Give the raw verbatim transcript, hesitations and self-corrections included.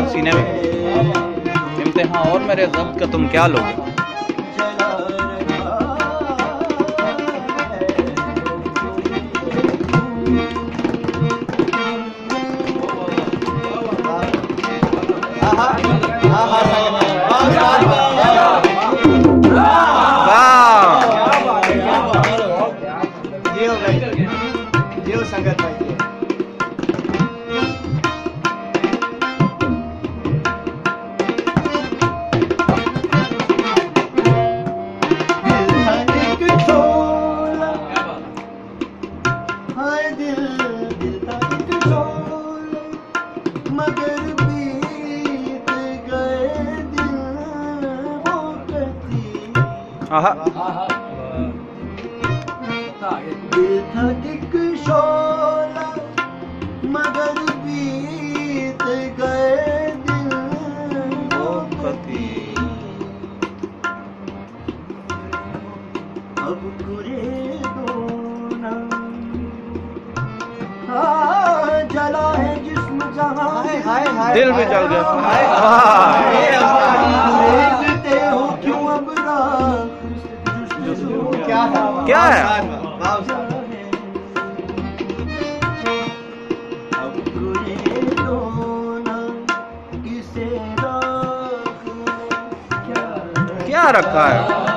سینے میں امتحان اور میرے ضبط کا تم کیا لوگے؟ سنگت بھائی آہا دل تھا ایک شعلہ مگر بیت گئے دل وہ قطع اب کرے دونا جلا ہے جسم جہاں دل بھی جل گیا دیکھتے ہو کیوں اب رات کیا ہے؟ کیا رکھا ہے؟